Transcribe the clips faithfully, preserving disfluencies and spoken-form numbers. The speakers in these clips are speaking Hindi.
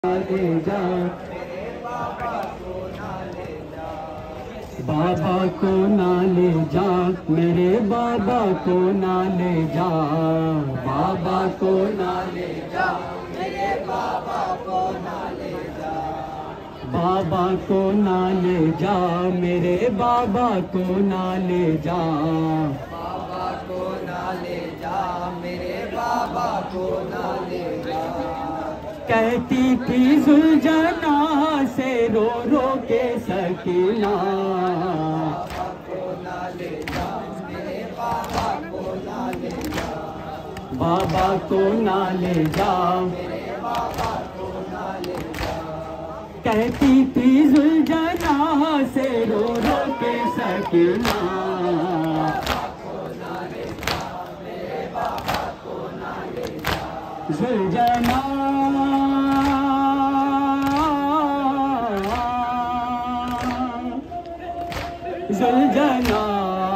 ले जा, बाबा को ना ले जा, मेरे बाबा को ना ले जा, बाबा को ना ले जा, मेरे बाबा को ना ले जा, बाबा को ना ले जा, मेरे बाबा को ना ले जा, बाबा को ना ले जा, मेरे बाबा को ना ले जा। कहती थी सुलझना से रो रो के सकीना, बाबा को ना ले जा, मेरे बाबा को ना ले जा, बाबा को ना ले जा, मेरे बाबा को ना ले जा। कहती थी सुलझना से रो रो के सकीना, बाबा को ना ले जा, मेरे बाबा को ना ले जा। सुलझना सुलझना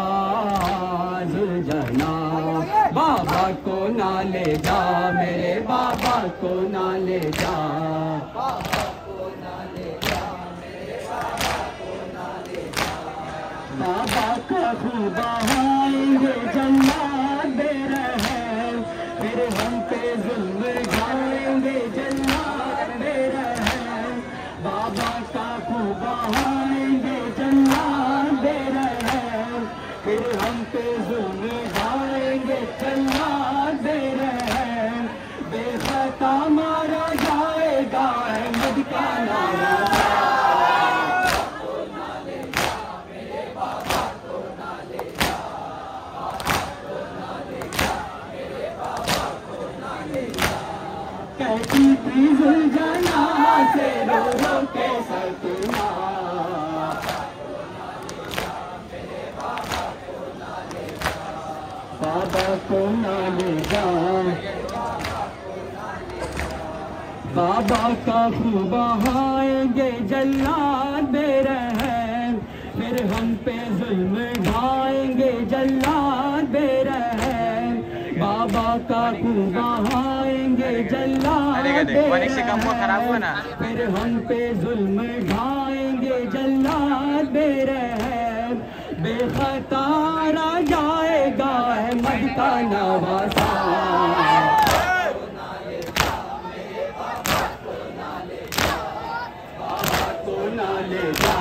सुलझना, बाबा को ना ले जा, मेरे बाबा को ना ले जा, बाबा को ना ले जा, मेरे बाबा को ना ले जा। बाबा का खूब आएंगे जन्नत दे रहे, फिर हम पे जुल्म ढाएंगे जन्नत दे रहे, बाबा का खूब आएंगे जन्नत दे रहे, फिर हम पे जुल्म ढाएंगे जन्नत दे रहे, बेखता मारा जाएगा अहमद का नारा। कहती थी सुलझना से रो रो के सकीना, बाबा को ना ले जा, बाबा का खूब आएंगे जल्लाद दे रहे, फिर हम पे जुल्म ढाएंगे जल्लाद दे रहे, बाबा का खूब आएंगे जल्लाद दे रहे, फिर हम पे जुल्म ढाएंगे जल्लाद दे रहे, बेखतारा जाएगा अहमद का नवासा। ना ले जा,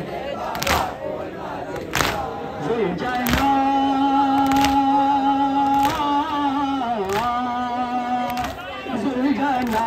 सुलझना सुलझना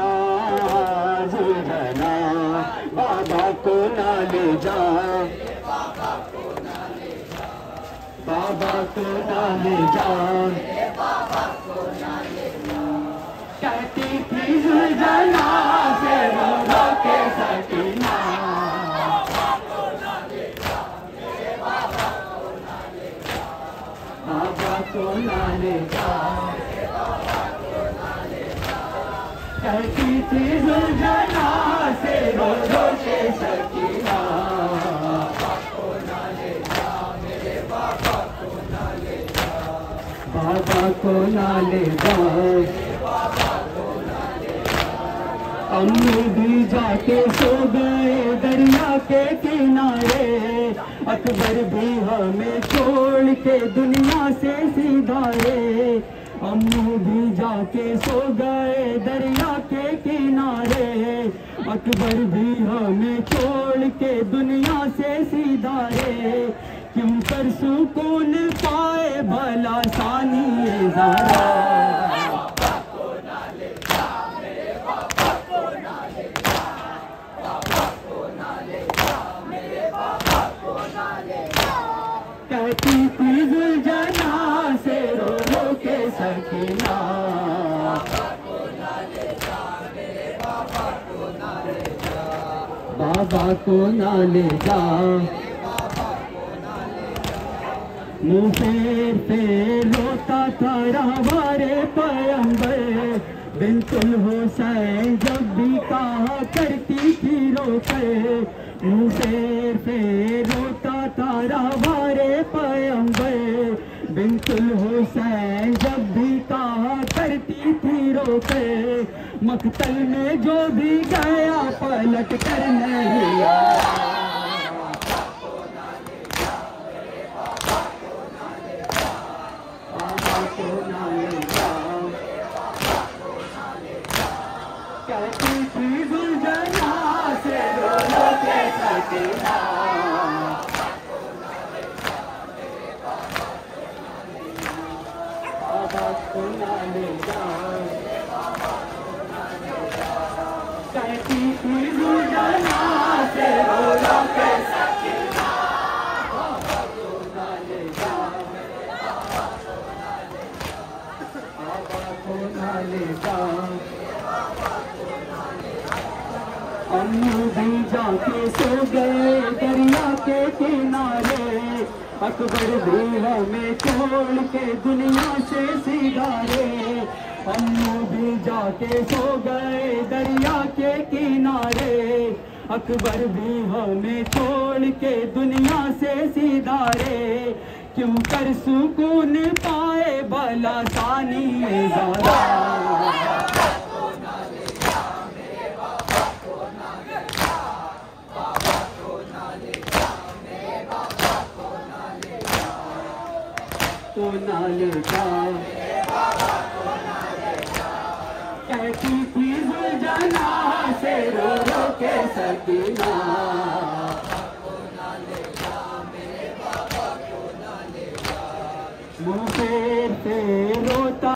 सुलझना, बाबा को ना ले जा, बाबा को ना ले जा, बाबा को ना ले जा, मेरे बाबा को ना ले जा। कहती थी सुलझना से रो रो के सकीना, बाबा को ना ले जा, मेरे बाबा को ना ले जा, बाबा को ना ले जा, मेरे बाबा को ना ले जा। कहती थी सुलझना से रो रो के सकीना, बाबा को ना ले जा, मेरे बाबा को ना ले जा, बाबा को ना ले जा, मेरे बाबा को ना ले जा। अम्मी भी जाके सो गए दरिया के किनारे, अकबर भी हमें छोड़ के दुनिया से सीधाए, अम्मी भी जाके सो गए दरिया के किनारे, अकबर भी हमें छोड़ के दुनिया से सीधाए, क्यों कर सुकून पाए भला सानी ज़रा। बाबा को ना ले जा, मेरे बाबा को ना ले जा, बाबा को ना ले जा, मेरे बाबा को ना ले जा। कहती थी सुलझना से रो रो के सकीना, बाबा को ना ले जा, मेरे बाबा को ना ले जा, बाबा को ना ले जा, मेरे बाबा को ना ले जा। मुँह फेर फेर रोता था रहवारे पैगंबर, बिल्कुल हुसैन जब भी कहा करती थी रोकर, मुँह फेर फेर रोता था रहवारे पैगंबर, बिल्कुल हुसैन जब भी कहा करती थी रोकर, मकतल में जो भी गया पलट कर नहीं आया। बाबा को ना ले जा, कहती थी गुलजना से रो रो के सकीना। बाबा को ना ले जा, कहती थी गुलजना से रो रो के सकीना। बाबा को ना ले जा, बाबा को ना ले जा। अम्मू भी जाके सो गए दरिया के किनारे, अकबर भी हमें छोड़ के दुनिया से सिधारे। अम्मू भी जाके सो गए दरिया के किनारे, अकबर भी हमें छोड़ के दुनिया से सिधारे। क्यों कर सुकून पाए भला सानी में ज़ादा। को ना ले जा, कहती थी गुलजना से रो रो के सकीना।